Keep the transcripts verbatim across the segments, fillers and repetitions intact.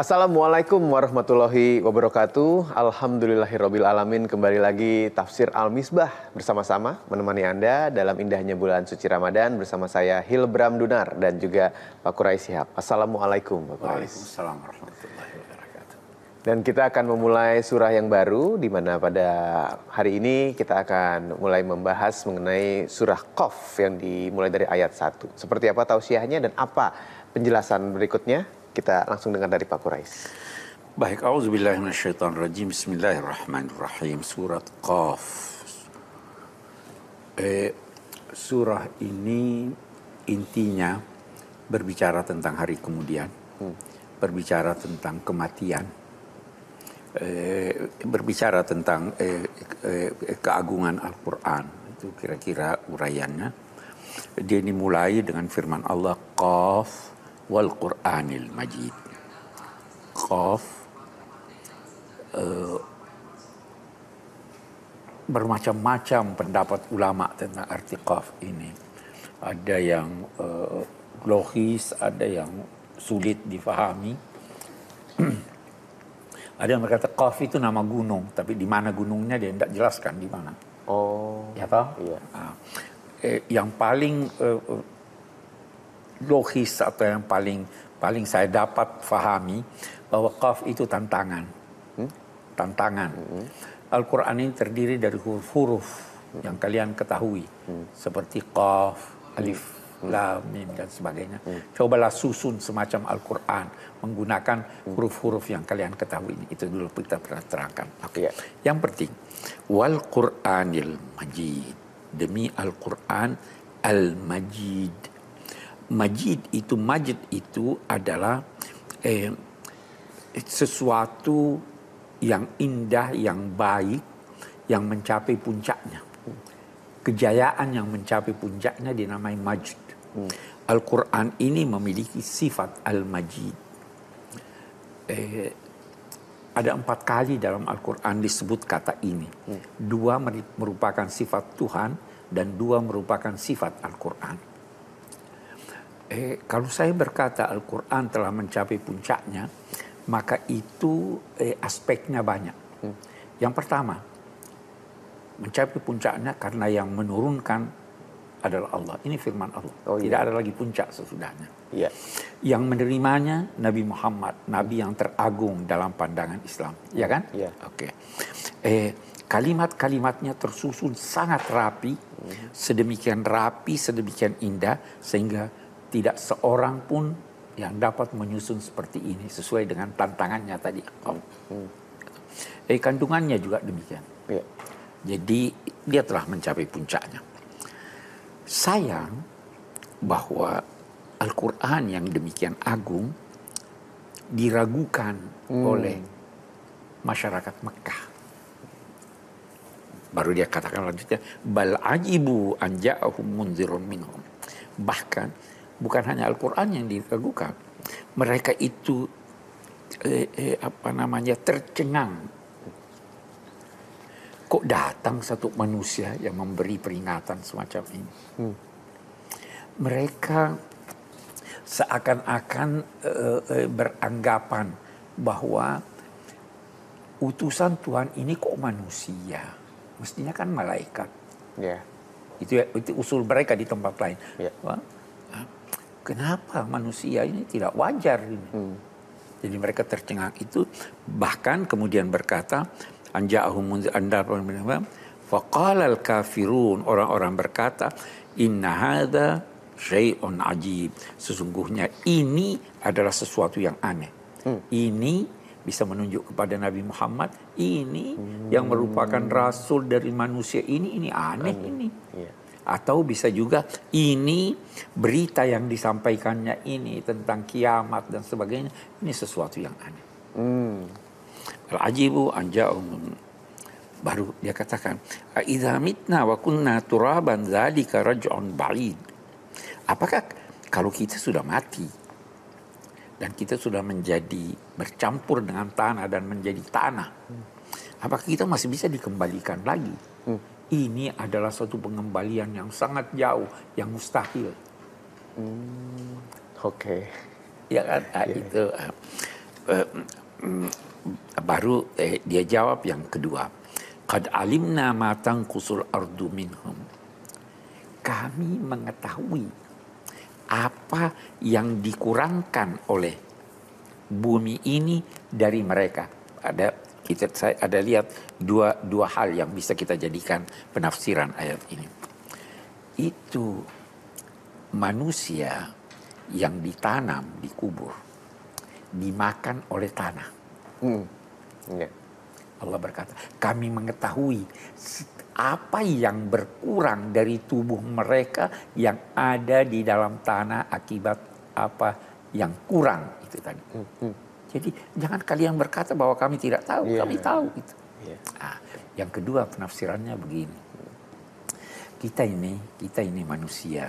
Assalamualaikum warahmatullahi wabarakatuh. Alhamdulillahirabbil alamin. Kembali lagi Tafsir Al-Misbah bersama-sama menemani Anda dalam indahnya bulan suci Ramadan bersama saya Hilbram Dunar dan juga Pak Quraish Shihab. Assalamualaikum Pak Quraish. Waalaikumsalam warahmatullahi wabarakatuh. Dan kita akan memulai surah yang baru di mana pada hari ini kita akan mulai membahas mengenai surah Qaf yang dimulai dari ayat satu. Seperti apa tausiahnya dan apa penjelasan berikutnya? Kita langsung dengar dari Pak Quraish. Baik, auzubillahi minasyaitonirrajim. Bismillahirrahmanirrahim. Surat Qaf. Eh, surah ini intinya berbicara tentang hari kemudian, hmm. berbicara tentang kematian, eh, berbicara tentang eh, eh, keagungan Al-Quran. Itu kira-kira uraiannya. Dia dimulai dengan firman Allah, Qaf wal Qur'anil Majid. Qaf uh, bermacam-macam pendapat ulama tentang arti Qaf ini. Ada yang uh, logis, ada yang sulit difahami. Ada yang berkata Qaf itu nama gunung, tapi di mana gunungnya dia tidak jelaskan di mana. Oh, ya toh? Iya. Nah, eh, yang paling uh, logis atau yang paling paling saya dapat fahami bahwa Qaf itu tantangan, hmm? tantangan. Hmm. Al-Quran ini terdiri dari huruf-huruf hmm. yang kalian ketahui, hmm. seperti Qaf, Alif, hmm. Lam, Mim dan sebagainya. Hmm. Cobalah susun semacam Al-Quran menggunakan huruf-huruf yang kalian ketahui ini. Itu dulu kita pernah terangkan. Oke. Okay. Yang penting, wal Qur'anil Majid, demi Al-Quran Al-Majid. Majid itu, majid itu adalah eh, sesuatu yang indah, yang baik, yang mencapai puncaknya. Kejayaan yang mencapai puncaknya dinamai majid. Hmm. Al-Quran ini memiliki sifat al-majid. Eh, ada empat kali dalam Al-Quran disebut kata ini. Hmm. Dua merupakan sifat Tuhan dan dua merupakan sifat Al-Quran. Eh, kalau saya berkata Al-Quran telah mencapai puncaknya, maka itu eh, aspeknya banyak. Hmm. Yang pertama, mencapai puncaknya karena yang menurunkan adalah Allah. Ini firman Allah. Oh, Tidak iya. ada lagi puncak sesudahnya. Iya. Yang menerimanya Nabi Muhammad, Nabi yang teragung dalam pandangan Islam. Hmm. Ya kan? Iya. Oke. Eh, kalimat-kalimatnya tersusun sangat rapi, hmm. sedemikian rapi, sedemikian indah, sehingga tidak seorang pun yang dapat menyusun seperti ini sesuai dengan tantangannya tadi. Oh. Hmm. Eh, kandungannya juga demikian. Ya. Jadi dia telah mencapai puncaknya. Sayang bahwa Al-Quran yang demikian agung diragukan hmm. oleh masyarakat Mekah. Baru dia katakan lanjutnya, bal ajibu an ja'ahum munzirun minhum. Bahkan bukan hanya Al-Quran yang diragukan, mereka itu eh, eh, apa namanya tercengang. Kok datang satu manusia yang memberi peringatan semacam ini? Hmm. Mereka seakan-akan eh, eh, beranggapan bahwa utusan Tuhan ini kok manusia, mestinya kan malaikat. Yeah. Itu itu usul mereka di tempat lain. Yeah. Kenapa manusia ini tidak wajar ini? Hmm. Jadi mereka tercengang itu, bahkan kemudian berkata, anja'ahum munzir andar faqalal kafirun, orang-orang berkata, inna hadza syai'un ajib. Sesungguhnya ini adalah sesuatu yang aneh. Hmm. Ini bisa menunjuk kepada Nabi Muhammad, ini hmm. yang merupakan rasul dari manusia ini, ini aneh, aneh. ini. Yeah. Atau bisa juga ini berita yang disampaikannya ini tentang kiamat dan sebagainya, ini sesuatu yang aneh. Hmm. Al-ajibu anja'um. Baru dia katakan, idza mitna wa kunna turaban dzalika raj'un ba'id. Apakah kalau kita sudah mati dan kita sudah menjadi bercampur dengan tanah dan menjadi tanah, hmm. apakah kita masih bisa dikembalikan lagi? Hmm. Ini adalah suatu pengembalian yang sangat jauh, yang mustahil. Hmm, Oke. Okay. Ya kan, yeah. itu eh, mm, baru eh, dia jawab yang kedua. Qad alimna ma tanqusul ardu minhum. Kami mengetahui apa yang dikurangkan oleh bumi ini dari mereka. Ada kita saya ada lihat dua dua hal yang bisa kita jadikan penafsiran ayat ini. Itu manusia yang ditanam, dikubur, dimakan oleh tanah. Hmm. Ya. Allah berkata, kami mengetahui apa yang berkurang dari tubuh mereka yang ada di dalam tanah akibat apa yang kurang itu tadi. Hmm. Hmm. Jadi jangan kalian berkata bahwa kami tidak tahu, yeah. kami tahu itu. Yeah. Nah, yang kedua penafsirannya begini. Kita ini, kita ini manusia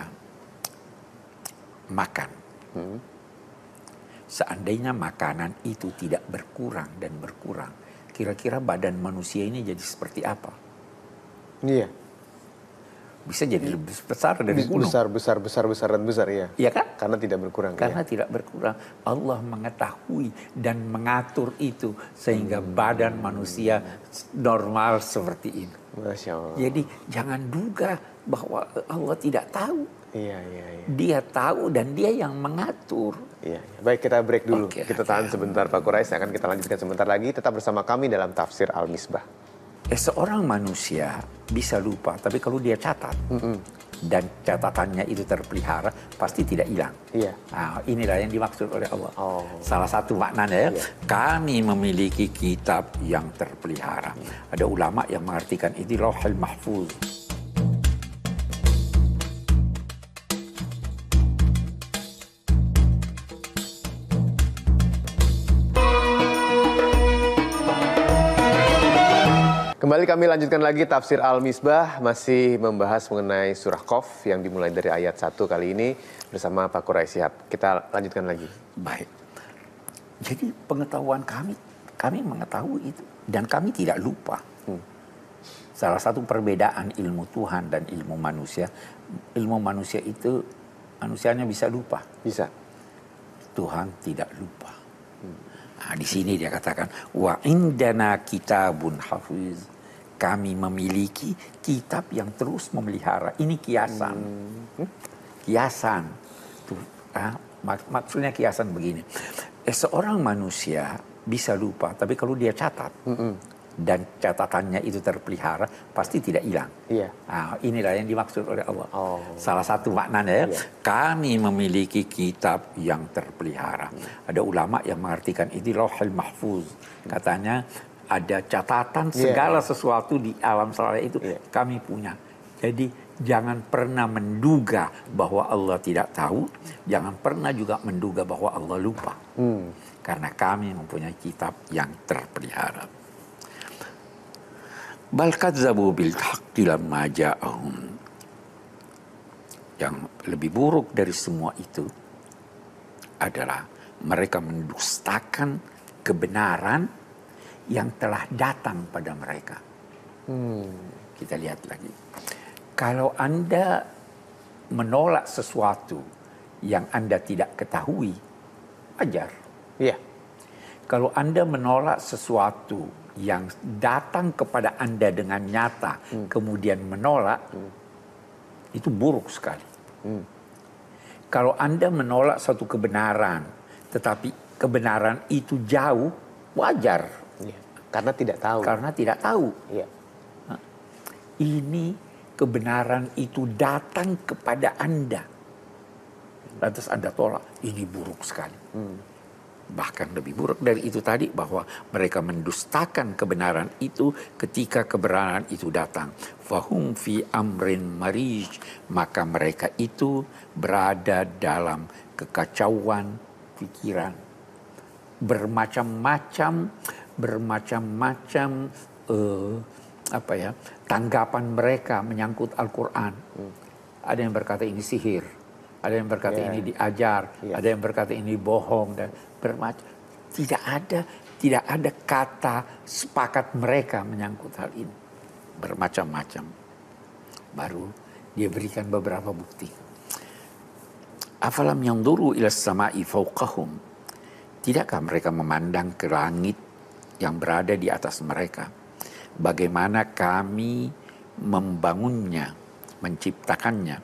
makan. Hmm. Seandainya makanan itu tidak berkurang dan berkurang, kira-kira badan manusia ini jadi seperti apa? Iya. Bisa jadi lebih besar dari gunung. Besar, besar, besar, besar, dan besar, ya. Iya kan? Karena tidak berkurang. Karena ya. tidak berkurang. Allah mengetahui dan mengatur itu sehingga hmm. badan manusia normal seperti ini. Masya Allah. Jadi jangan duga bahwa Allah tidak tahu. Iya, iya, iya. Dia tahu dan dia yang mengatur. Iya, iya. Baik, kita break dulu. Oke, kita tahan oke. sebentar Pak Quraish, akan kita lanjutkan sebentar lagi. Tetap bersama kami dalam Tafsir Al-Misbah. Eh, seorang manusia bisa lupa, tapi kalau dia catat mm-mm. dan catatannya itu terpelihara, pasti tidak hilang. Iya. Nah, inilah yang dimaksud oleh Allah. Oh. Salah satu maknanya ya, iya. kami memiliki kitab yang terpelihara. Hmm. Ada ulama yang mengartikan itu Lauhul Mahfuz. Kembali kami lanjutkan lagi Tafsir Al-Misbah, masih membahas mengenai surah Qaf yang dimulai dari ayat satu kali ini bersama Pak Quraish Shihab. Kita lanjutkan lagi. Baik. Jadi pengetahuan kami, kami mengetahui itu dan kami tidak lupa. Hmm. Salah satu perbedaan ilmu Tuhan dan ilmu manusia, ilmu manusia itu manusianya bisa lupa. Bisa. Tuhan tidak lupa. Hmm. Nah, di sini dia katakan wa indana kitabun hafiz. Kami memiliki kitab yang terus memelihara. Ini kiasan. Hmm. Kiasan. Tuh, ah, mak- maksudnya kiasan begini. Eh, seorang manusia bisa lupa, tapi kalau dia catat mm-mm. dan catatannya itu terpelihara, pasti tidak hilang. Iya. Nah, inilah yang dimaksud oleh Allah. Oh. Salah satu maknanya ya, iya. kami memiliki kitab yang terpelihara. Hmm. Ada ulama yang mengartikan itu Lauhul Mahfuz. Katanya ada catatan segala yeah. sesuatu di alam semesta itu yeah. kami punya. Jadi jangan pernah menduga bahwa Allah tidak tahu, jangan pernah juga menduga bahwa Allah lupa. Hmm. Karena kami mempunyai kitab yang terpelihara. Bal kadzabu bil haqqi lamma ja'ahum. Yang lebih buruk dari semua itu adalah mereka mendustakan kebenaran yang telah datang pada mereka. Hmm. Kita lihat lagi. Kalau Anda menolak sesuatu yang Anda tidak ketahui, wajar. Iya. Kalau Anda menolak sesuatu yang datang kepada Anda dengan nyata, hmm. kemudian menolak, hmm. itu buruk sekali. Hmm. Kalau Anda menolak suatu kebenaran, tetapi kebenaran itu jauh, wajar. Ya, karena tidak tahu. Karena tidak tahu. Ya. Nah, ini kebenaran itu datang kepada Anda. Lantas Anda tolak, ini buruk sekali. Hmm. Bahkan lebih buruk dari itu tadi, bahwa mereka mendustakan kebenaran itu ketika kebenaran itu datang. Fahum fi amrin marij, maka mereka itu berada dalam kekacauan pikiran. Bermacam-macam, bermacam-macam uh, apa ya tanggapan mereka menyangkut Al-Quran. Hmm. Ada yang berkata ini sihir, ada yang berkata yeah. ini diajar, yeah. ada yang berkata ini bohong dan bermacam. Tidak ada, tidak ada kata sepakat mereka menyangkut hal ini. Bermacam-macam. Baru dia berikan beberapa bukti. Afalam yanzuru ila samai fawqahum. Tidakkah mereka memandang ke langit yang berada di atas mereka? Bagaimana kami membangunnya, menciptakannya,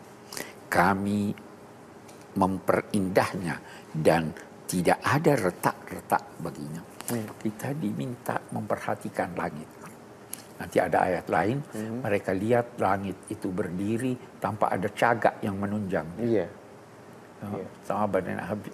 kami memperindahnya, dan tidak ada retak-retak baginya. Hmm. Kita diminta memperhatikan langit. Nanti ada ayat lain, hmm. mereka lihat langit itu berdiri tanpa ada cagak yang menunjang. Iya. Yeah. Yeah. Sama badan habis.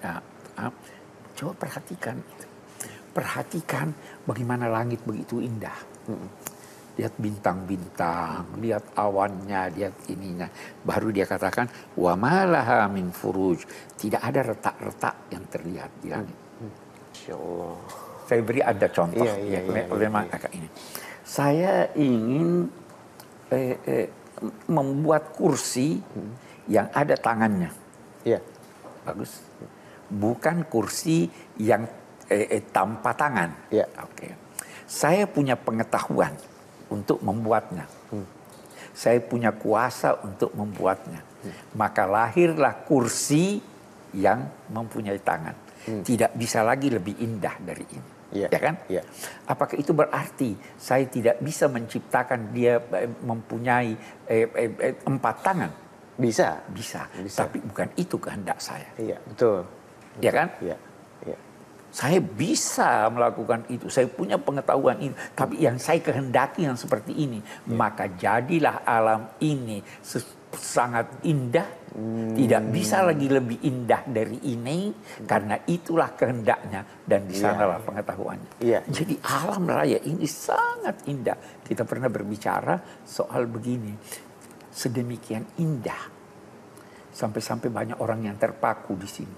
Coba perhatikan itu. Perhatikan bagaimana langit begitu indah. Hmm. Lihat bintang-bintang, lihat awannya, lihat ininya. Baru dia katakan, wa malaha min furuj. Tidak ada retak-retak yang terlihat di langit. Insya Allah. Saya beri ada contoh. Iya, iya, ya, iya, memang iya. ini. Saya ingin eh, eh, membuat kursi hmm. yang ada tangannya. Iya. Bagus. Bukan kursi yang eh, eh, tanpa tangan. Iya. Oke. Saya punya pengetahuan untuk membuatnya. Hmm. Saya punya kuasa untuk membuatnya. Hmm. Maka lahirlah kursi yang mempunyai tangan. Hmm. Tidak bisa lagi lebih indah dari ini. Yeah. Ya kan? Yeah. Apakah itu berarti saya tidak bisa menciptakan dia mempunyai eh, eh, eh, empat tangan? Bisa. Bisa. Bisa. Tapi bukan itu kehendak saya. Iya, betul. Ya kan? Iya. Iya. Saya bisa melakukan itu, saya punya pengetahuan itu. Tapi yang saya kehendaki yang seperti ini, ya. Maka jadilah alam ini sangat indah, hmm. tidak bisa lagi lebih indah dari ini, hmm. karena itulah kehendaknya dan di sanalah ya. Pengetahuannya. Ya. Jadi alam raya ini sangat indah. Kita pernah berbicara soal begini, sedemikian indah, sampai-sampai banyak orang yang terpaku di sini.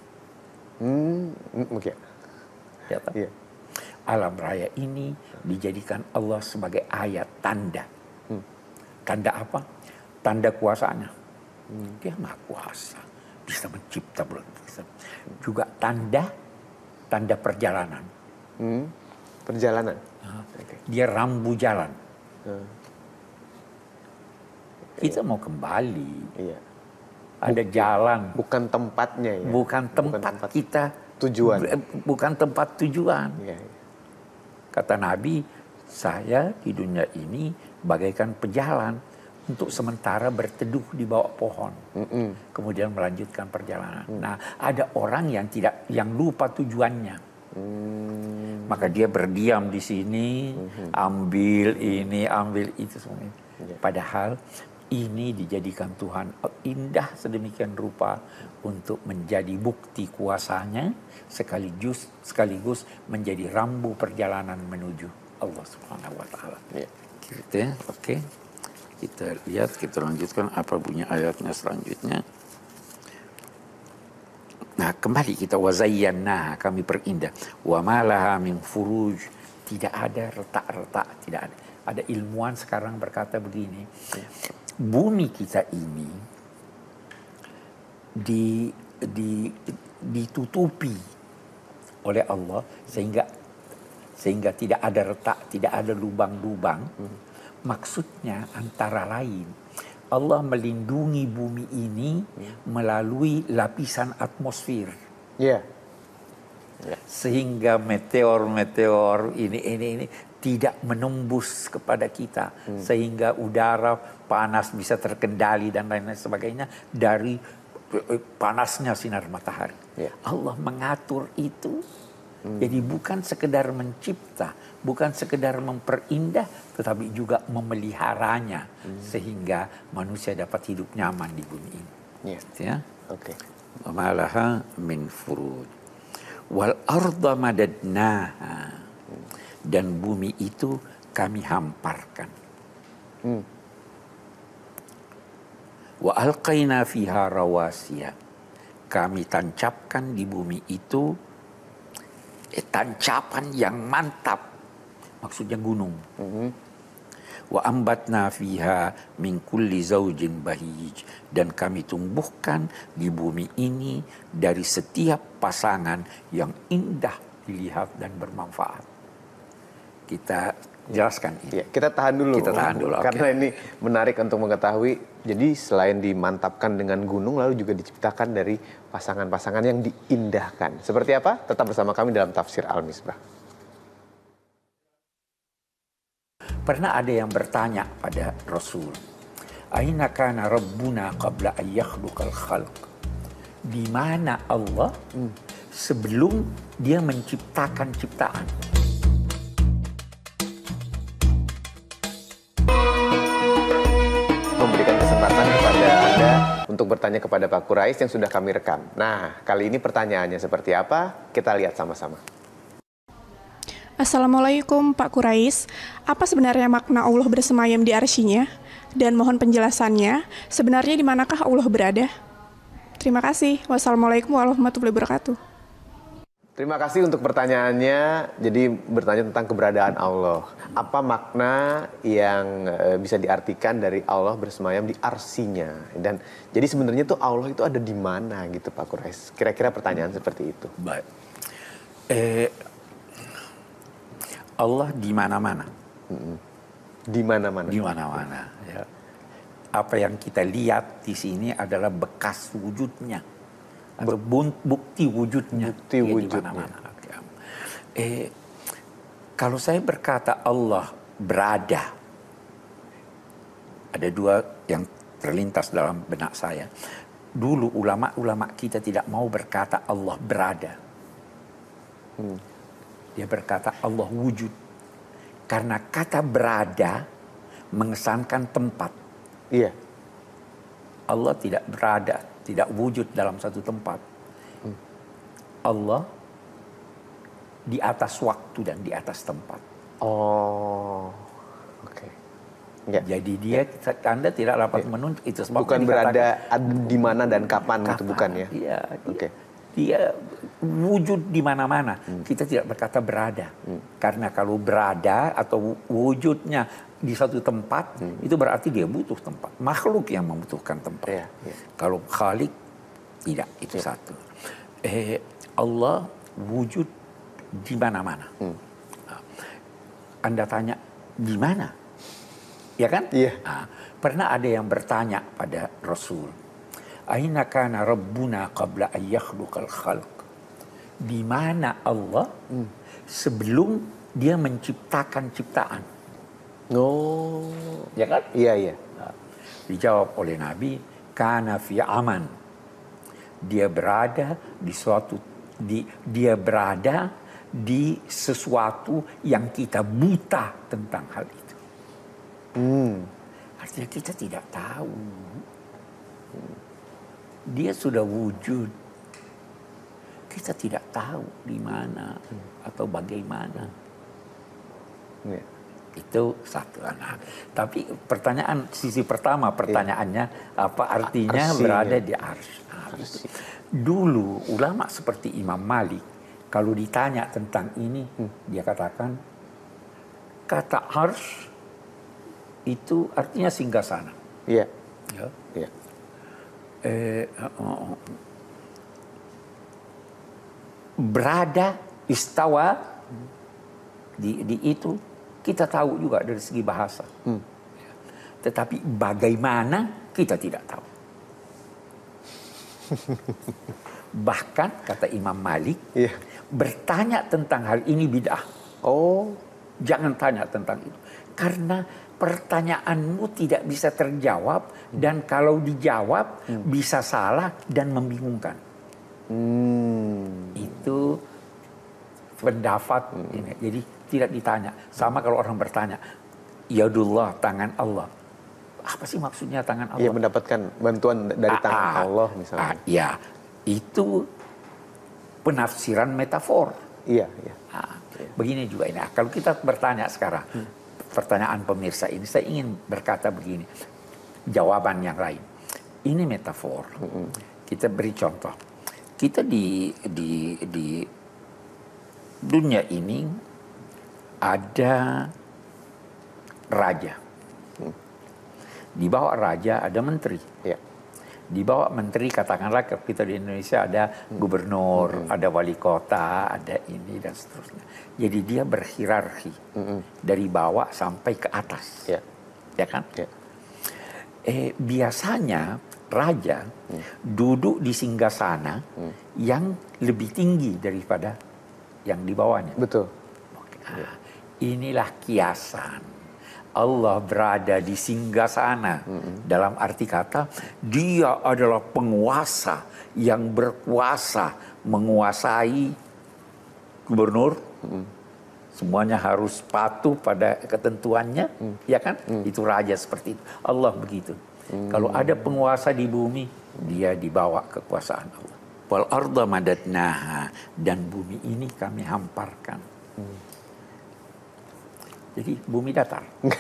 Hmm. Oke. Okay. Ya, yeah. Alam raya ini dijadikan Allah sebagai ayat tanda. Hmm. Tanda apa? Tanda kuasanya. Hmm. Dia maha kuasa, bisa mencipta, bisa. Juga tanda, tanda perjalanan. Hmm. Perjalanan. Nah, okay. Dia rambu jalan. Hmm. Kita mau kembali. Iya. Ada Buk, jalan. Bukan tempatnya ya. Bukan tempat, bukan tempat kita. Tujuan. Bukan tempat tujuan. Ya, ya. Kata Nabi, saya di dunia ini bagaikan pejalan untuk sementara berteduh di bawah pohon. Mm-mm. Kemudian melanjutkan perjalanan. Mm. Nah, ada orang yang tidak, yang lupa tujuannya. Mm. Maka dia berdiam di sini, mm-hmm. ambil ini, ambil itu semuanya. Yeah. Padahal ini dijadikan Tuhan indah sedemikian rupa untuk menjadi bukti kuasanya, sekaligus sekaligus menjadi rambu perjalanan menuju Allah Subhanahu wa taala. Ya. Gitu ya. Oke. Kita lihat, kita lanjutkan apa bunyi ayatnya selanjutnya. Nah, kembali kita wazayyana, kami perindah. Wa malaha min furuj, tidak ada retak-retak, tidak ada. Ada ilmuwan sekarang berkata begini. Ya. Bumi kita ini di, di, ditutupi oleh Allah sehingga sehingga tidak ada retak, tidak ada lubang-lubang. Hmm. Maksudnya antara lain Allah melindungi bumi ini hmm. melalui lapisan atmosfer. Yeah. Yeah. Sehingga meteor-meteor ini ini ini tidak menembus kepada kita, hmm. sehingga udara panas bisa terkendali dan lain-lain sebagainya dari panasnya sinar matahari. Yeah. Allah mengatur itu, hmm. jadi bukan sekedar mencipta, bukan sekedar memperindah, tetapi juga memeliharanya, hmm. sehingga manusia dapat hidup nyaman di bumi ini. Yeah. Ya, oke. Okay. Malaha min furuj, wal arda madadnaha. Dan bumi itu kami hamparkan. Hmm. Wa alqaina fiha rawasiya. Kami tancapkan di bumi itu eh, tancapan yang mantap. Maksudnya gunung. Hmm. Wa ambatna fiha min kulli zaujin bahij. Dan kami tumbuhkan di bumi ini dari setiap pasangan yang indah dilihat dan bermanfaat. Kita jelaskan ini. Ya, kita tahan dulu. Kita tahan dulu, Karena okay. ini menarik untuk mengetahui. Jadi selain dimantapkan dengan gunung, lalu juga diciptakan dari pasangan-pasangan yang diindahkan. Seperti apa? Tetap bersama kami dalam Tafsir Al-Misbah. Pernah ada yang bertanya pada Rasul, Aina kana rabbuna qabla an yakhluqal khalq? Di mana Allah sebelum dia menciptakan ciptaan? Memberikan kesempatan kepada Anda untuk bertanya kepada Pak Quraisy yang sudah kami rekam. Nah, kali ini pertanyaannya seperti apa? Kita lihat sama-sama. Assalamualaikum Pak Quraisy, apa sebenarnya makna Allah bersemayam di arsy-Nya? Dan mohon penjelasannya, sebenarnya di manakah Allah berada? Terima kasih. Wassalamualaikum warahmatullahi wabarakatuh. Terima kasih untuk pertanyaannya. Jadi bertanya tentang keberadaan Allah. Apa makna yang e, bisa diartikan dari Allah bersemayam di arsy-Nya? Dan jadi sebenarnya tuh Allah itu ada di mana gitu Pak Quraisy? Kira-kira pertanyaan seperti itu. Baik. Eh, Allah di mana-mana. Di mana-mana. Di mana-mana. Ya. Apa yang kita lihat di sini adalah bekas wujudnya atau bukti wujudnya. Bukti ya, wujudnya. Di mana-mana. Eh, kalau saya berkata Allah berada, ada dua yang terlintas dalam benak saya. Dulu ulama-ulama kita tidak mau berkata Allah berada. Hmm. Dia berkata Allah wujud. Karena kata berada mengesankan tempat. Iya. Allah tidak berada, tidak wujud dalam satu tempat. Hmm. Allah di atas waktu dan di atas tempat. Oh, oke. Okay. Ya. Jadi dia, Anda tidak dapat ya. Menuntut itu. Sebab bukan berada di mana dan kapan, kapan gitu, bukan ya? Iya. Oke. Okay. Dia wujud di mana-mana. Hmm. Kita tidak berkata berada. Hmm. Karena kalau berada atau wujudnya di satu tempat, hmm. itu berarti dia butuh tempat. Makhluk yang membutuhkan tempat. Yeah, yeah. Kalau Khalik, tidak. Itu yeah. satu. Eh, Allah wujud di mana-mana. Hmm. Anda tanya, di mana? Ya kan? Yeah. Nah, pernah ada yang bertanya pada Rasul, Aina kana rabbuna qabla an yakhluqal khalq? Di mana Allah hmm. sebelum dia menciptakan ciptaan? Oh, ya kan? Iya, iya. Nah, dijawab oleh Nabi, kana fi aman. Dia berada di suatu di dia berada di sesuatu yang kita buta tentang hal itu. Hmm. Artinya kita tidak tahu. Dia sudah wujud. Kita tidak tahu di mana atau bagaimana. Ya. Itu satu anak. Tapi pertanyaan sisi pertama pertanyaannya ya. Apa artinya Arsinya. Berada di arsy. Arsy. Dulu ulama seperti Imam Malik kalau ditanya tentang ini hmm. dia katakan kata arsy itu artinya singgasana. Iya. Ya. Iya. Eh, oh, berada istawa di, di itu kita tahu juga dari segi bahasa. Hmm. Tetapi bagaimana kita tidak tahu. Bahkan kata Imam Malik, yeah. bertanya tentang hal ini bid'ah. Oh, jangan tanya tentang itu. Karena pertanyaanmu tidak bisa terjawab hmm. dan kalau dijawab hmm. bisa salah dan membingungkan. Hmm. Itu pendapat hmm. ini. Jadi tidak ditanya. Sama kalau orang bertanya, Yadullah, tangan Allah. Apa sih maksudnya tangan Allah? Iya, mendapatkan bantuan dari tangan ah, Allah misalnya. Ah, ya, itu penafsiran metafor. Iya, iya. Ah, iya. Begini juga ini. Kalau kita bertanya sekarang, hmm. pertanyaan pemirsa ini, saya ingin berkata begini, jawaban yang lain. Ini metafor. Hmm. Kita beri contoh. Kita di di di dunia ini ada raja. Hmm. Di bawah raja ada menteri. Ya. Di bawah menteri, katakanlah kita di Indonesia ada gubernur, hmm. ada wali kota, ada ini dan seterusnya. Jadi dia berhierarki hmm. dari bawah sampai ke atas, yeah. ya kan? Yeah. Eh, biasanya raja hmm. duduk di singgasana hmm. yang lebih tinggi daripada yang di bawahnya. Betul. Oke. Nah, inilah kiasan. Allah berada di singgasana. Mm-hmm. Dalam arti kata, dia adalah penguasa yang berkuasa menguasai gubernur. Mm-hmm. Semuanya harus patuh pada ketentuannya, mm. ya kan? Mm. Itu raja seperti itu. Allah begitu. Mm. Kalau ada penguasa di bumi, dia dibawa kekuasaan Allah. Wal arda madadnaha, dan bumi ini kami hamparkan. Mm. Jadi bumi datar.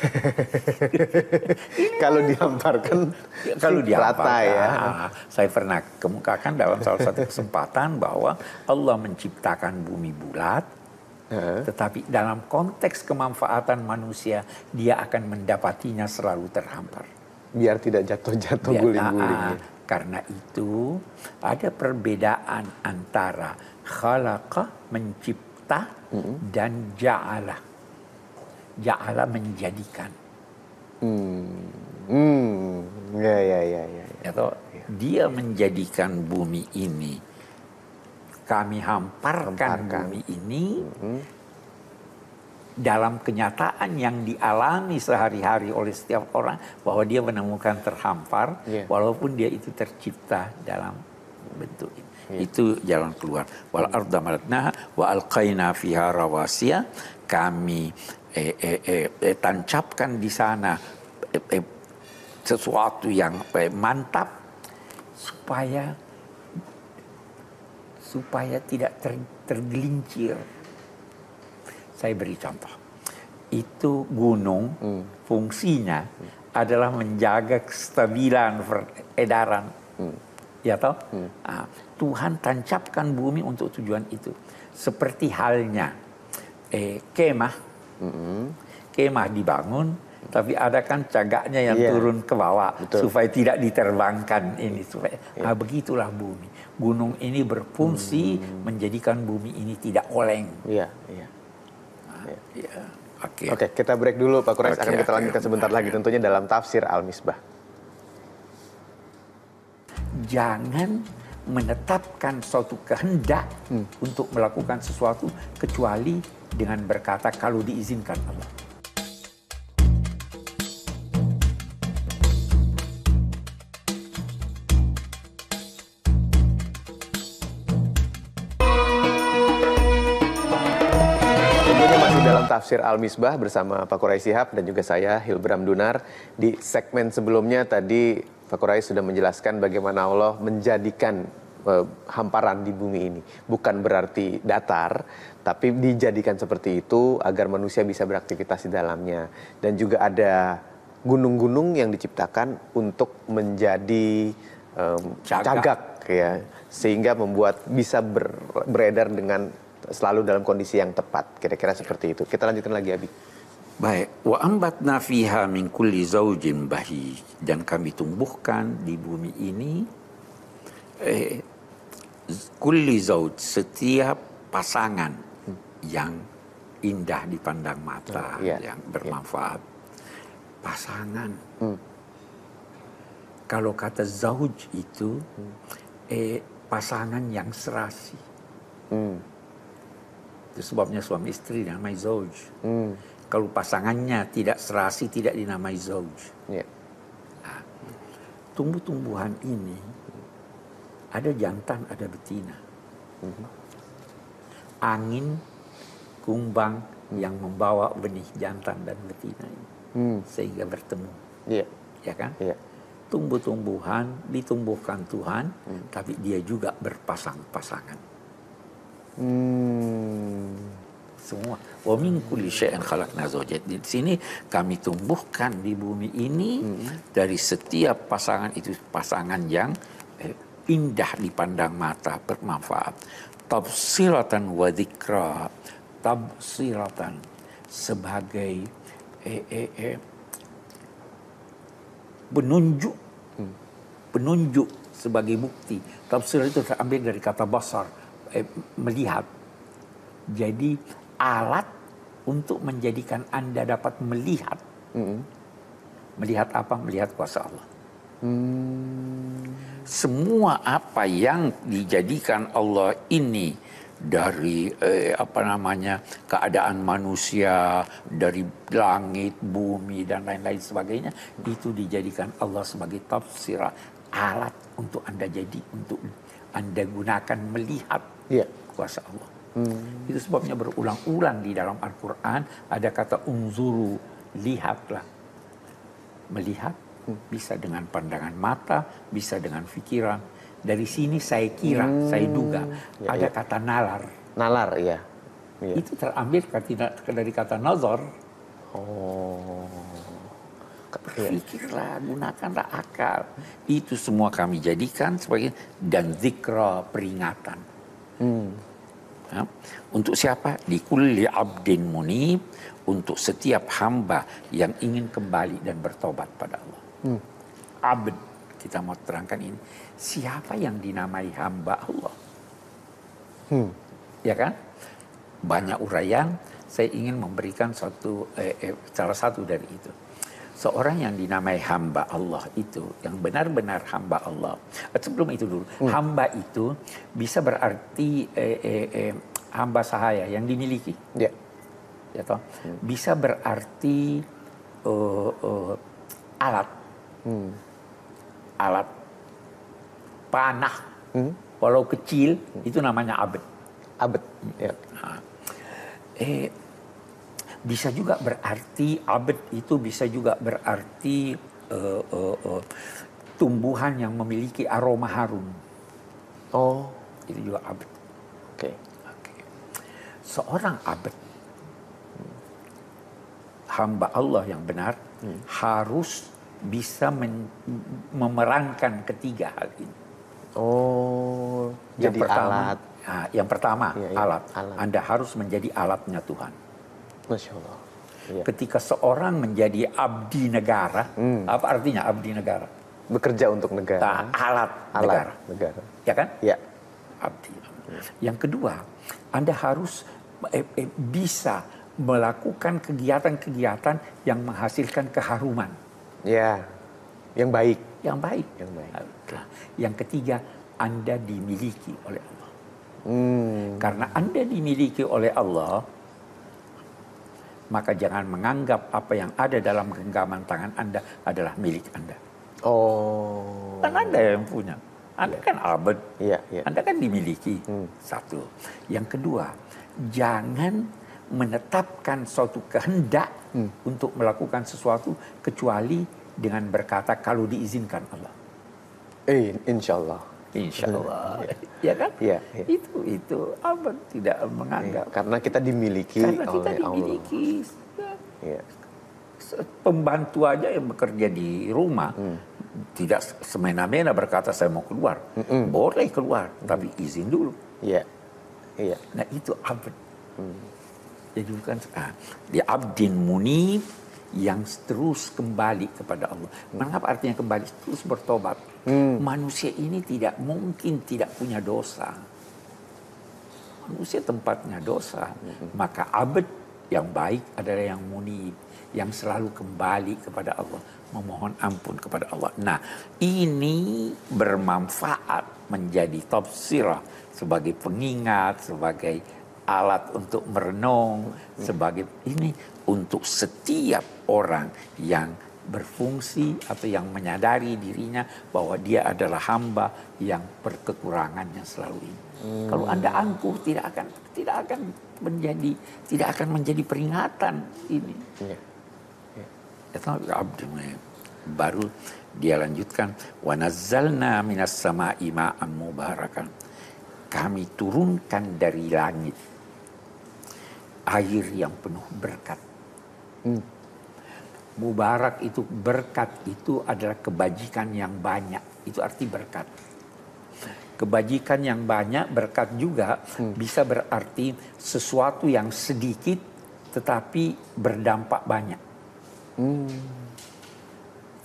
Kalau dihamparkan, kalau rata ya. Saya pernah kemukakan dalam salah satu kesempatan bahwa Allah menciptakan bumi bulat, uh. tetapi dalam konteks kemanfaatan manusia, dia akan mendapatinya selalu terhampar. Biar tidak jatuh-jatuh guling-guling. Karena itu ada perbedaan antara khalaqa, mencipta, uh-huh. dan ja'ala. Ja'ala menjadikan. Hmm. Hmm. Ya, ya, ya, ya. Ya, toh, ya. Dia menjadikan bumi ini. Kami hamparkan, hamparkan. bumi ini hmm. dalam kenyataan yang dialami sehari-hari oleh setiap orang, bahwa dia menemukan terhampar, yeah. walaupun dia itu tercipta dalam bentuk ini. Yeah. Itu jalan keluar. Wal arda madatnaha wa alqaina fiha rawasiya. Kami Eh, eh, eh, eh, tancapkan di sana eh, eh, sesuatu yang eh, mantap supaya supaya tidak ter, tergelincir. Saya beri contoh. Itu gunung hmm. fungsinya hmm. adalah menjaga kestabilan peredaran, hmm. ya toh. Hmm. Nah, Tuhan tancapkan bumi untuk tujuan itu. Seperti halnya eh, kemah. Mm-hmm. Kemah dibangun, tapi ada kan cagaknya yang yeah. turun ke bawah. Betul. Supaya tidak diterbangkan ini. Supaya, yeah. nah, begitulah bumi. Gunung ini berfungsi mm. menjadikan bumi ini tidak oleng. Iya, yeah, yeah. nah, yeah. yeah. Oke, okay. okay, kita break dulu Pak Quraisy. Okay, akan kita lanjutkan okay. sebentar lagi tentunya dalam tafsir Al-Misbah. Jangan menetapkan suatu kehendak hmm. untuk melakukan sesuatu kecuali dengan berkata kalau diizinkan Allah. Tentunya masih dalam tafsir Al-Misbah bersama Pak Quraisy Shihab dan juga saya Hilbram Dunar. Di segmen sebelumnya tadi Pak Quraisy sudah menjelaskan bagaimana Allah menjadikan uh, hamparan di bumi ini. Bukan berarti datar, tapi dijadikan seperti itu agar manusia bisa beraktivitas di dalamnya. Dan juga ada gunung-gunung yang diciptakan untuk menjadi um, cagak. cagak ya, sehingga membuat bisa ber, beredar dengan selalu dalam kondisi yang tepat. Kira-kira seperti itu. Kita lanjutkan lagi, Abi. Baik, wa ambatna fiha min kulli zaujin bahij, dan kami tumbuhkan di bumi ini eh, kulli zauj, setiap pasangan hmm. yang indah dipandang mata, oh, yeah. yang bermanfaat. Yeah. Pasangan. Hmm. Kalau kata zauj itu hmm. eh, pasangan yang serasi. Hmm. Itu sebabnya suami istri namanya zauj. Hmm. Kalau pasangannya tidak serasi, tidak dinamai zauj. Yeah. Nah, tumbuh-tumbuhan ini ada jantan, ada betina. Mm-hmm. Angin, kumbang mm. yang membawa benih jantan dan betina ini, mm. sehingga bertemu. Yeah. Ya kan? Yeah. Tumbuh-tumbuhan ditumbuhkan Tuhan, mm. tapi dia juga berpasang-pasangan. Mm. Semua. Wa min kulli syai'in khalaqna zawjayn. Di sini kami tumbuhkan di bumi ini hmm. dari setiap pasangan itu pasangan yang eh, indah dipandang mata, bermanfaat. Tabsiratan wa dzikra. Tabsiratan sebagai eh, eh, eh, penunjuk hmm. penunjuk sebagai bukti. Tafsir itu terambil dari kata basar, eh, melihat. Jadi alat untuk menjadikan Anda dapat melihat. Mm-hmm. Melihat apa? Melihat kuasa Allah. Mm. Semua apa yang dijadikan Allah ini dari eh, apa namanya keadaan manusia, dari langit, bumi dan lain-lain sebagainya, itu dijadikan Allah sebagai tafsirah, alat untuk Anda jadi, untuk Anda gunakan melihat yeah. kuasa Allah. Hmm. Itu sebabnya berulang-ulang di dalam Al-Quran ada kata unzuru, lihatlah. Melihat hmm. bisa dengan pandangan mata, bisa dengan fikiran. Dari sini saya kira, hmm. saya duga ya, ada ya. kata nalar. Nalar, iya. Ya. Itu terambil dari kata nazar. Oh. Berpikirlah, gunakanlah akal. Itu semua kami jadikan sebagai dan zikra, peringatan. Hmm. Ya. Untuk siapa? Likulli abdin munib, untuk setiap hamba yang ingin kembali dan bertobat pada Allah. Hmm. Abd, kita mau terangkan ini. Siapa yang dinamai hamba Allah? Hmm. Ya kan? Banyak uraian, saya ingin memberikan satu, eh, eh, salah satu dari itu. Seorang yang dinamai hamba Allah itu, yang benar-benar hamba Allah. Sebelum itu dulu, hmm. hamba itu bisa berarti eh, eh, eh, hamba sahaya yang dimiliki. Ya. Ya toh? Hmm. Bisa berarti uh, uh, alat. Hmm. Alat panah. Hmm. Walau kecil, hmm. itu namanya abd. Abd. Ya. Nah, eh, bisa juga berarti abd itu bisa juga berarti uh, uh, uh, tumbuhan yang memiliki aroma harum. Oh, itu juga abd. Oke. Okay. Okay. Seorang abd, hamba Allah yang benar, hmm. harus bisa men- memerankan ketiga hal ini. Oh, yang jadi pertama, alat. Nah, yang pertama ya, ya, alat. alat. Anda harus menjadi alatnya Tuhan. Masya Allah. Ya. Ketika seorang menjadi abdi negara, hmm. apa artinya abdi negara? Bekerja untuk negara. Nah, alat, alat negara. negara. Ya kan? Ya. Abdi. Yang kedua, Anda harus eh, eh, bisa melakukan kegiatan-kegiatan yang menghasilkan keharuman. Ya, yang baik. Yang baik. Yang baik. Nah, yang ketiga, Anda dimiliki oleh Allah. Hmm. Karena Anda dimiliki oleh Allah, maka jangan menganggap apa yang ada dalam genggaman tangan Anda adalah milik Anda. Oh. Kan Anda yang punya. Anda ya. kan abad. Ya, ya. Anda kan dimiliki. Hmm. Satu. Yang kedua, jangan menetapkan suatu kehendak hmm. untuk melakukan sesuatu kecuali dengan berkata kalau diizinkan Allah. Eh, insya Allah. Insya Allah, ya, ya kan? Ya, ya. Itu itu apa tidak menganggap? Ya, karena kita dimiliki karena kita oleh dimiliki. Allah. Ya. Pembantu aja yang bekerja di rumah hmm. tidak semena-mena berkata saya mau keluar, Mm-mm. boleh keluar, mm. tapi izin dulu. Iya, iya. Nah itu abd. Hmm. Jadi bukan ah, di abdin munib yang terus kembali kepada Allah. Mengapa artinya kembali? Terus bertobat. Hmm. Manusia ini tidak mungkin tidak punya dosa. Manusia tempatnya dosa. Hmm. Maka abd yang baik adalah yang munib, yang selalu kembali kepada Allah, memohon ampun kepada Allah. Nah, ini bermanfaat menjadi tafsirah sebagai pengingat, sebagai alat untuk merenung, hmm. sebagai ini untuk setiap orang yang berfungsi atau yang menyadari dirinya bahwa dia adalah hamba yang berkekurangannya selalu ini. Hmm. Kalau Anda angkuh tidak akan tidak akan menjadi tidak akan menjadi peringatan ini. Yeah. Yeah. Baru dia lanjutkan wa nazzalna minas sama'i ma'an mubarakan. Kami turunkan dari langit air yang penuh berkat. Hmm. Mubarak itu berkat itu adalah kebajikan yang banyak. Itu arti berkat. Kebajikan yang banyak, berkat juga hmm. bisa berarti sesuatu yang sedikit tetapi berdampak banyak. Hmm.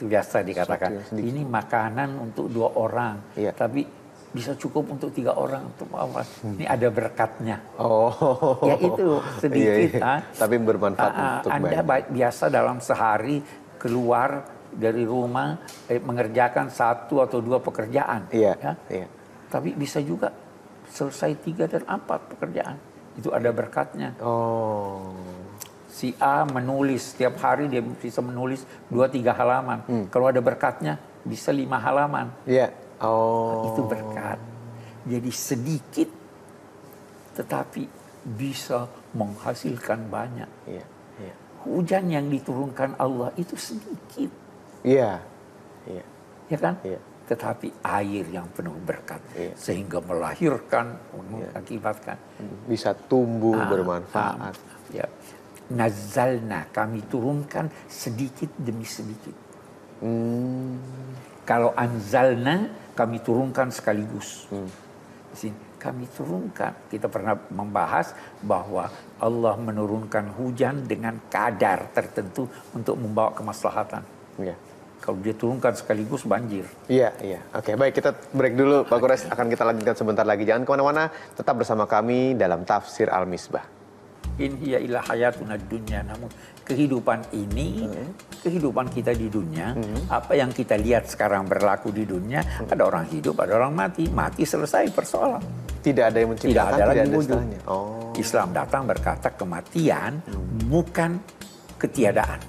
Itu biasa dikatakan, ini makanan untuk dua orang, Iya. tapi bisa cukup untuk tiga orang. Untuk apa? Hmm. Ini ada berkatnya. Oh. Ya itu sedikit. Iya, iya. Ah. Tapi bermanfaat Ah, untuk Anda banyak. biasa dalam sehari keluar dari rumah eh, mengerjakan satu atau dua pekerjaan. Iya, Ya? iya. Tapi bisa juga selesai tiga dan empat pekerjaan. Itu ada berkatnya. Oh. Si A menulis setiap hari dia bisa menulis dua tiga halaman. Hmm. Kalau ada berkatnya bisa lima halaman. Iya. Oh. Itu berkat. Jadi sedikit tetapi bisa menghasilkan banyak. Iya, iya. Hujan yang diturunkan Allah itu sedikit. Iya. Iya. Ya kan? Iya. Tetapi air yang penuh berkat. Iya. Sehingga melahirkan, mengakibatkan. Bisa tumbuh, Ah, bermanfaat. ah, ya. Nazzalna, kami turunkan sedikit demi sedikit. Hmm. Kalau anzalna, kami turunkan sekaligus. Hmm. Di sini kami turunkan. Kita pernah membahas bahwa Allah menurunkan hujan dengan kadar tertentu untuk membawa kemaslahatan. Iya. Kalau dia turunkan sekaligus banjir. Iya, iya. Oke, baik, kita break dulu, Pak Quraisy. Akan kita lanjutkan sebentar lagi. Jangan kemana-mana, tetap bersama kami dalam Tafsir Al-Misbah. In hiya illa hayatuna dunya, namun kehidupan ini, hmm. kehidupan kita di dunia, hmm. apa yang kita lihat sekarang berlaku di dunia, hmm. ada orang hidup, ada orang mati, mati selesai persoalan. Tidak ada yang menciptakan, tidak ada tidak lagi ada wujud. Oh. Islam datang berkata kematian hmm. bukan ketiadaan.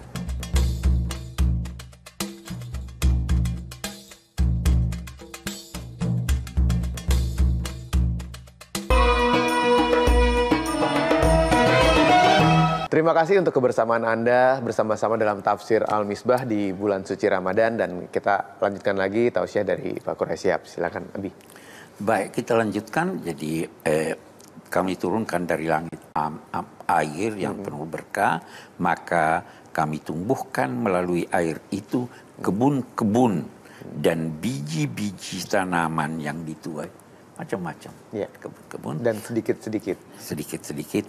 Terima kasih untuk kebersamaan Anda bersama-sama dalam Tafsir Al-Misbah di bulan suci Ramadan, dan kita lanjutkan lagi tausiah dari Pak Quraisy. Silakan, Abi. Baik, kita lanjutkan. Jadi eh, kami turunkan dari langit am, am, air yang hmm. penuh berkah, maka kami tumbuhkan melalui air itu kebun-kebun dan biji-biji tanaman yang dituai, macam-macam. Ya. Kebun-kebun Dan sedikit-sedikit. Sedikit-sedikit.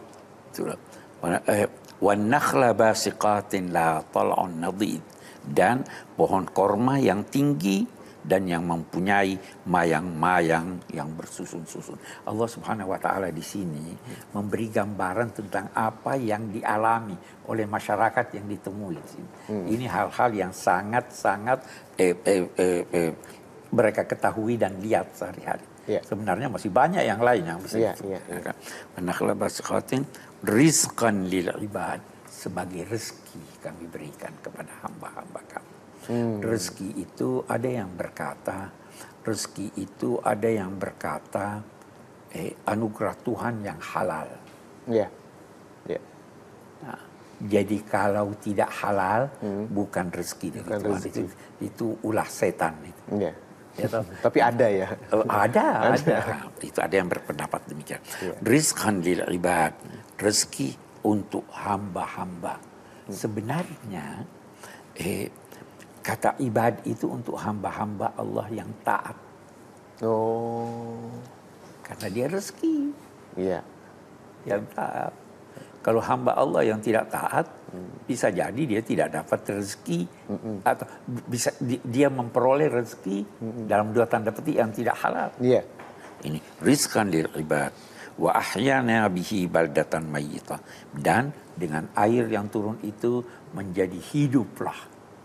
Wan nakhla basiqatin la tal'un nadid, dan pohon korma yang tinggi dan yang mempunyai mayang-mayang yang bersusun-susun. Allah Subhanahu wa taala di sini memberi gambaran tentang apa yang dialami oleh masyarakat yang ditemui di sini. Hmm. Ini hal-hal yang sangat-sangat eh, eh, eh, eh, mereka ketahui dan lihat sehari-hari. Yeah. Sebenarnya masih banyak yang lain yang bisa yeah, disebut. Yeah, yeah. Nakhla basiqatin rizqan lil ibad, sebagai rezeki kami berikan kepada hamba-hamba kami. Hmm. Rezeki itu ada yang berkata, rezeki itu ada yang berkata eh, anugerah Tuhan yang halal. Ya. Yeah. Yeah. Nah, jadi kalau tidak halal hmm. bukan rezeki dari bukan Tuhan, rezeki. itu itu ulah setan itu. Yeah. Ya, tapi ada ya. Oh, ada, ada. Itu ada yang berpendapat demikian. Yeah. Rizqan lil ibad, rezeki untuk hamba-hamba. Hmm. Sebenarnya eh, kata ibad itu untuk hamba-hamba Allah yang taat. Oh. Karena dia rezeki. Iya. Yang taat. Kalau hamba Allah yang tidak taat, hmm. bisa jadi dia tidak dapat rezeki, hmm. atau bisa dia memperoleh rezeki hmm. dalam dua tanda petik yang tidak halal. Iya. Ini rizqan lil ibad wa ahyana bihi baldatan mayyita, dan dengan air yang turun itu menjadi hiduplah,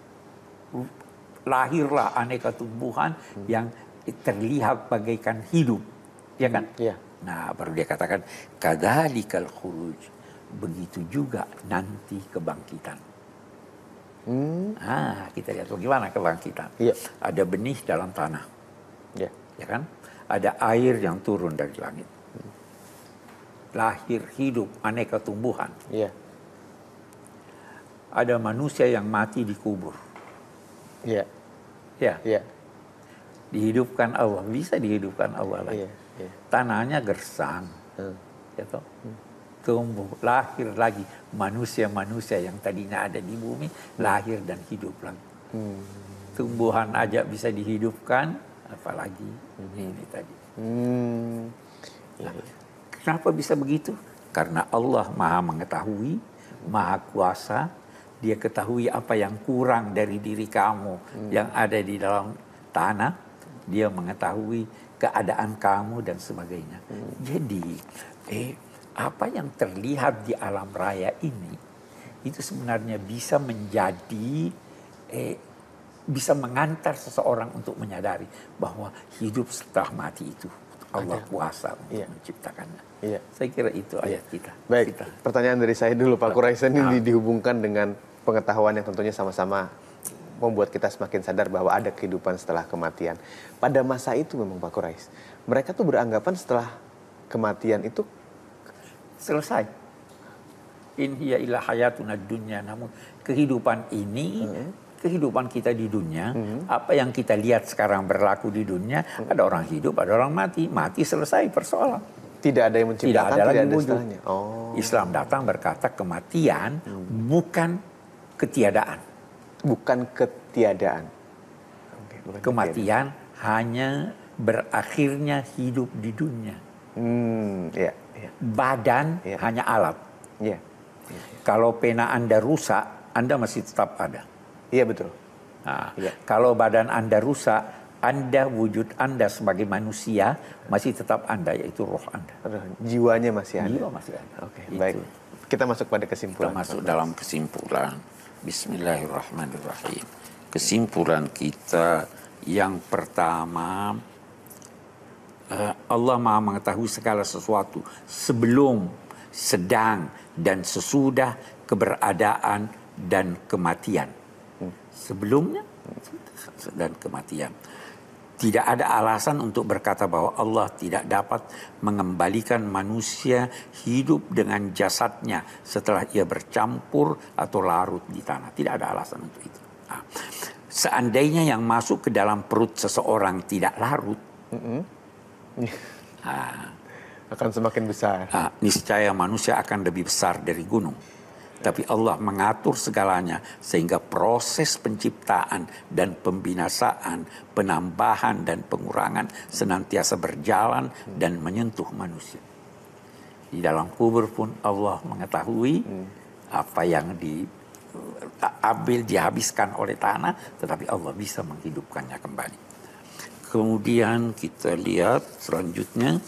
lahirlah aneka tumbuhan hmm. yang terlihat bagaikan hidup, ya kan? Iya. Nah, baru dia katakan kadzalikal khuruj, begitu juga nanti kebangkitan. Hmm. Nah, kita lihat bagaimana kebangkitan. Iya. Ada benih dalam tanah, iya. ya kan? Ada air yang turun dari langit. Lahir hidup aneka tumbuhan. Iya. Ada manusia yang mati dikubur. Iya. Ya. Iya. Dihidupkan Allah, bisa dihidupkan Allah lagi. Iya. Iya. Tanahnya gersang. Hmm. Ya toh? Hmm. Tumbuh, lahir lagi manusia-manusia yang tadinya ada di bumi, hmm. lahir dan hidup lagi. Hmm. Tumbuhan aja bisa dihidupkan, apalagi hmm. ini tadi. Hmm. Nah, kenapa bisa begitu? Karena Allah Maha Mengetahui, Maha Kuasa, dia ketahui apa yang kurang dari diri kamu hmm. yang ada di dalam tanah, dia mengetahui keadaan kamu dan sebagainya. Hmm. Jadi, eh, apa yang terlihat di alam raya ini, itu sebenarnya bisa menjadi, eh, bisa mengantar seseorang untuk menyadari bahwa hidup setelah mati itu Allah ada. Kuasa untuk iya. menciptakannya. Iya. Saya kira itu ayat iya. kita. Baik, kita. Pertanyaan dari saya dulu Pak Quraisy, ini nah. dihubungkan dengan pengetahuan yang tentunya sama-sama membuat kita semakin sadar bahwa ada kehidupan setelah kematian. Pada masa itu memang Pak Quraisy, mereka tuh beranggapan setelah kematian itu selesai. In hiya illa hayatuna dunya, namun kehidupan ini hmm. kehidupan kita di dunia, hmm. apa yang kita lihat sekarang berlaku di dunia, hmm. ada orang hidup, ada orang mati, mati selesai persoalan. Tidak ada yang menciptakan, tidak ada tidak lagi ada wujud. Oh. Islam datang berkata kematian hmm. bukan ketiadaan. Bukan ketiadaan. Okay, bukan kematian ketiadaan. Hanya berakhirnya hidup di dunia. Hmm, ya, ya. Badan ya. hanya alat. Ya. Ya. Kalau pena Anda rusak, Anda masih tetap ada. Iya betul. Nah, ya. Kalau badan Anda rusak, Anda wujud Anda sebagai manusia masih tetap Anda, yaitu roh Anda. Jiwanya masih ada. Jiwa masih ada. Oke, okay, baik. Kita masuk pada kesimpulan. Kita masuk dalam kesimpulan. Bismillahirrahmanirrahim. Kesimpulan kita yang pertama, Allah Maha mengetahui segala sesuatu sebelum, sedang, dan sesudah keberadaan dan kematian. Sebelumnya dan kematian. Tidak ada alasan untuk berkata bahwa Allah tidak dapat mengembalikan manusia hidup dengan jasadnya setelah ia bercampur atau larut di tanah. Tidak ada alasan untuk itu. Nah, seandainya yang masuk ke dalam perut seseorang tidak larut, mm-hmm. nah, akan semakin besar. Nah, niscaya manusia akan lebih besar dari gunung. Tapi Allah mengatur segalanya sehingga proses penciptaan dan pembinasaan, penambahan dan pengurangan senantiasa berjalan dan menyentuh manusia. Di dalam kubur pun Allah mengetahui hmm. apa yang diambil, dihabiskan oleh tanah, tetapi Allah bisa menghidupkannya kembali. Kemudian kita lihat selanjutnya.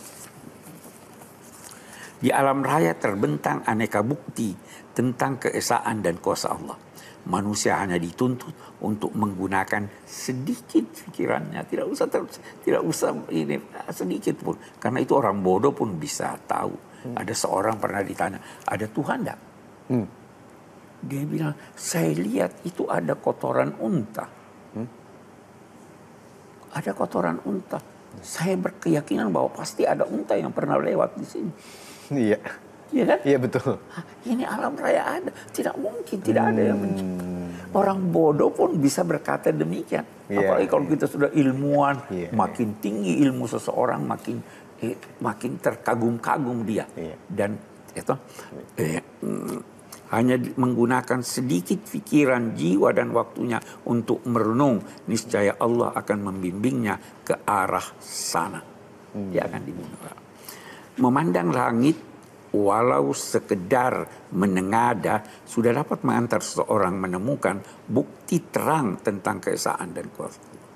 Di alam raya terbentang aneka bukti tentang keesaan dan kuasa Allah. Manusia hanya dituntut untuk menggunakan sedikit pikirannya, tidak usah ter, tidak usah ini sedikit pun, karena itu orang bodoh pun bisa tahu. Hmm. Ada seorang pernah ditanya, ada Tuhan enggak? Hmm. Dia bilang, saya lihat itu ada kotoran unta. Hmm. Ada kotoran unta. Hmm. Saya berkeyakinan bahwa pasti ada unta yang pernah lewat di sini. Iya. Iya kan? Iya betul. Ini alam raya ada. Tidak mungkin tidak ada yang mencipta. Orang bodoh pun bisa berkata demikian. Yeah. Apalagi kalau kita sudah ilmuwan, yeah. makin tinggi ilmu seseorang, makin eh, makin terkagum-kagum dia. Yeah. Dan itu eh, mm, hanya menggunakan sedikit pikiran, jiwa dan waktunya untuk merenung, niscaya Allah akan membimbingnya ke arah sana. Hmm. Dia akan dibunuh. Memandang langit walau sekedar menengada sudah dapat mengantar seseorang menemukan bukti terang tentang keesaan dan kuasa.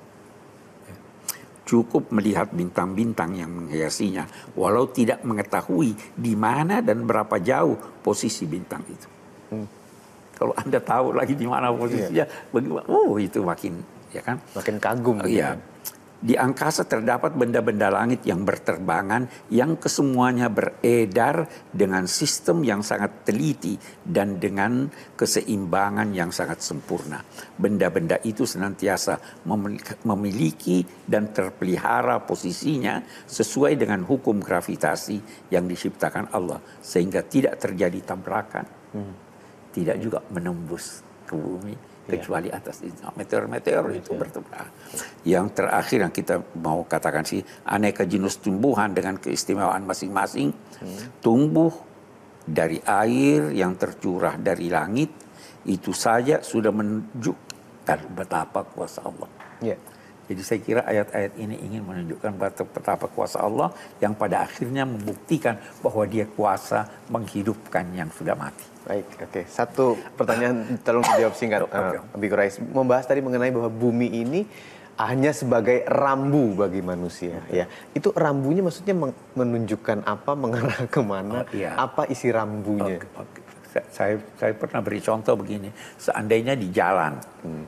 Cukup melihat bintang-bintang yang menghiasinya walau tidak mengetahui di mana dan berapa jauh posisi bintang itu. Hmm. Kalau Anda tahu lagi di mana posisinya, yeah. bagaimana? Oh, itu makin ya kan? Makin kagum. Iya. Gitu. Di angkasa terdapat benda-benda langit yang berterbangan yang kesemuanya beredar dengan sistem yang sangat teliti dan dengan keseimbangan yang sangat sempurna. Benda-benda itu senantiasa memiliki dan terpelihara posisinya sesuai dengan hukum gravitasi yang diciptakan Allah sehingga tidak terjadi tabrakan, hmm. tidak juga menembus ke bumi. Kecuali atas itu meteor-meteor itu bertebaran. Yang terakhir yang kita mau katakan sih, aneka jenis tumbuhan dengan keistimewaan masing-masing, hmm. tumbuh dari air yang tercurah dari langit, itu saja sudah menunjukkan betapa kuasa Allah. Yeah. Jadi saya kira ayat-ayat ini ingin menunjukkan betapa kuasa Allah yang pada akhirnya membuktikan bahwa dia kuasa menghidupkan yang sudah mati. Baik, oke. Satu pertanyaan tolong dijawab singkat, Okay. uh, Abi Quraish. Membahas tadi mengenai bahwa bumi ini hanya sebagai rambu bagi manusia. Ya, itu rambunya maksudnya menunjukkan apa, mengarah kemana, Oh, iya. apa isi rambunya? Okay, okay. Saya, saya pernah beri contoh begini. Seandainya di jalan hmm.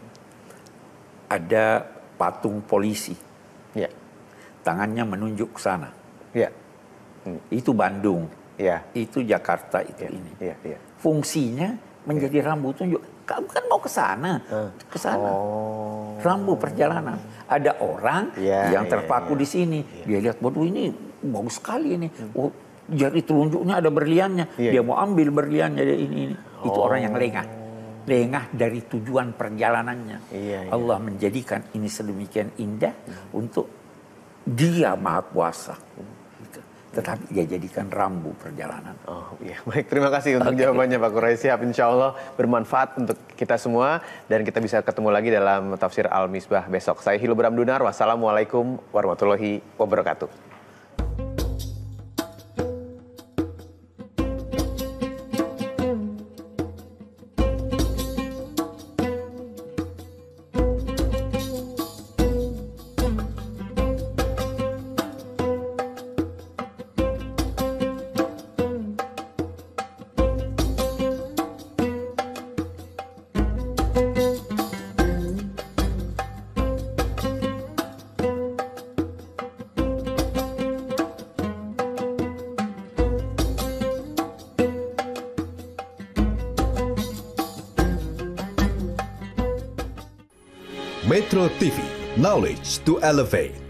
ada patung polisi, ya, tangannya menunjuk ke sana. Ya, hmm. Itu Bandung, ya, itu Jakarta, itu ya, ini. Ya, ya. Fungsinya menjadi ya. rambu tunjuk. Kamu kan mau ke sana, uh. ke sana. Oh. Rambu perjalanan. Ada orang ya, yang terpaku ya, ya. di sini. Ya. Dia lihat, waduh ini bagus sekali ini. Hmm. Oh, jari telunjuknya ada berliannya. Ya. Dia mau ambil berliannya dari ini. ini. Oh. Itu orang yang lengah. Lengah dari tujuan perjalanannya. Iya, iya. Allah menjadikan ini sedemikian indah hmm. untuk dia maha kuasa. Gitu. Tetapi dia jadikan rambu perjalanan. Oh iya, baik, terima kasih untuk okay. jawabannya Pak Quraish. Siap, insya Allah bermanfaat untuk kita semua. Dan kita bisa ketemu lagi dalam Tafsir Al-Misbah besok. Saya Hilul Bramdunar, wassalamualaikum warahmatullahi wabarakatuh. Metro T V, knowledge to elevate.